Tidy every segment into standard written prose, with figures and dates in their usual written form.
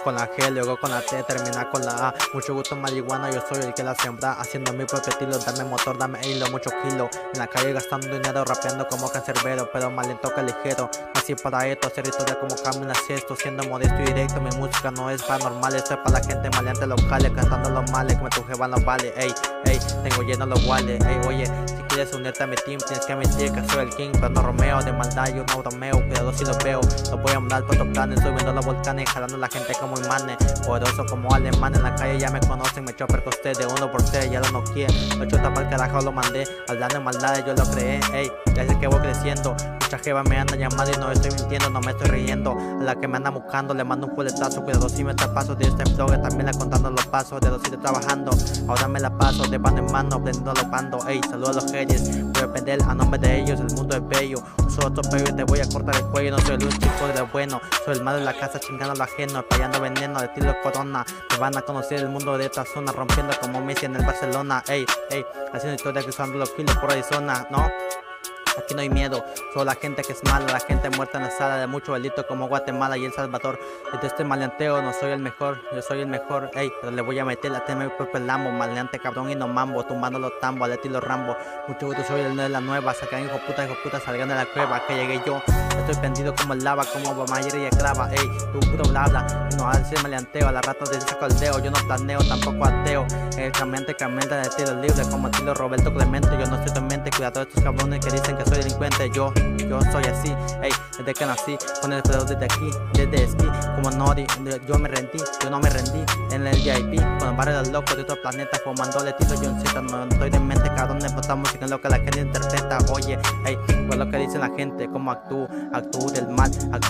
con la G, luego con la T, termina con la A. Mucho gusto marihuana, yo soy el que la siembra, haciendo mi propio estilo. Dame motor, dame hilo, mucho kilo. En la calle gastando dinero, rapeando como cancerbero, pero más lento que ligero. Nací para esto, hacer historia como Camila Sesto, siendo modesto y directo. Mi música no es paranormal, esto es para la gente maleante locales, cantando los males, que me tu jeva no vale. Ey, ey, tengo lleno los wales. Ey, oye, si quieres unirte a mi team, tienes que admitir que soy el king, pero no Romeo. De maldad yo no bromeo, cuidado si los veo. Los voy a mandar por otros planes, subiendo los volcanes, jalando a la gente como imanes. Poderoso como alemán, en la calle ya me conocen, me chopper costé de 1 por 3, ya lo no quiere. Lo chota para el carajo, lo mandé, hablando de maldades yo lo creé. Ey, desde que voy creciendo, muchas jevas me andan llamando y no estoy mintiendo, no me estoy riendo. A la que me anda buscando le mando un culetazo, cuidado si me paso de este flow, también la contando los pasos, de los sitios trabajando. Ahora me la paso de mano en mano, aprendiendo los bandos. Ey, saludo a los haters, voy a aprender a nombre de ellos, el mundo es bello. Uso otro pello y te voy a cortar el cuello, no soy el único chico de lo bueno. Soy el malo en la casa chingando a lo ajeno, payando veneno de estilo corona. Me van a conocer el mundo de esta zona, rompiendo como Messi en el Barcelona. Ey, ey, haciendo historia cruzando los kilos por Arizona, ¿no? Aquí no hay miedo, solo la gente que es mala, la gente muerta en la sala de muchos delitos como Guatemala y El Salvador. Desde este maleanteo no soy el mejor, yo soy el mejor, ey, pero le voy a meter la tema mi propio lambo, maleante cabrón y no mambo, tumbando los tambos, al estilo Rambo. Mucho gusto, soy el de la nueva, sacan hijo puta, salgan de la cueva, que llegué yo. Estoy prendido como el lava, como Obamayer y esclava, ey, tu puro bla, no hace maleanteo, a la rata de saco el dedo, yo no planeo, tampoco ateo. El cambiante de estilo libre, como estilo Roberto Clemente, yo no soy tu mente, cuidado de estos cabrones que dicen que soy delincuente, yo soy así, ey, desde que nací, con el pedo desde aquí, desde esquí, como Nori, yo no me rendí, en el VIP, con el barrio de los locos de otro planeta, fumando el estilo John Z, no estoy de mente, cabrón, de esta música es lo que la gente interpreta, oye, ey, pues lo que dice la gente, como actúo del mal,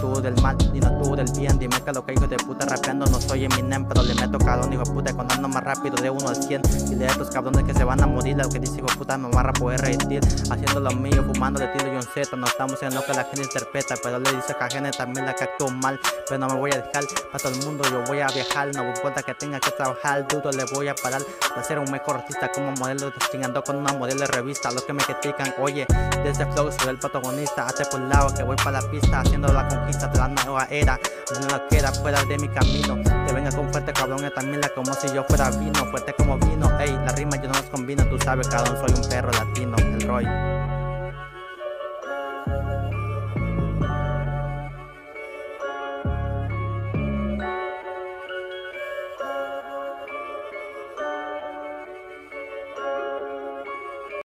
y no actúo del bien, dime que lo que hijo de puta rapeando, no soy Eminem, pero le meto cabrón, hijo de puta, contando más rápido de 1 al 100, y de estos cabrones que se van a morir, lo que dice hijo de puta, me va a poder reír, haciendo lo mío, fumando el estilo John Z, no estamos en lo que la gente interpreta, pero le dice que a gente también la que actúo mal, pero no me voy a dejar, para todo el mundo yo voy a viajar, no importa que tenga que trabajar duro, le voy a parar de ser un mejor artista como modelo, chingando con una modelo de revista, los que me critican, oye, de ese flow soy el protagonista, hazte por lado que voy para la pista, haciendo la conquista de la nueva era, no lo queda fuera de mi camino, te venga con fuerte cabrón, también la como si yo fuera vino, fuerte como vino, ey, la rima yo no las combino, tú sabes cabrón, soy un perro latino, el Roy.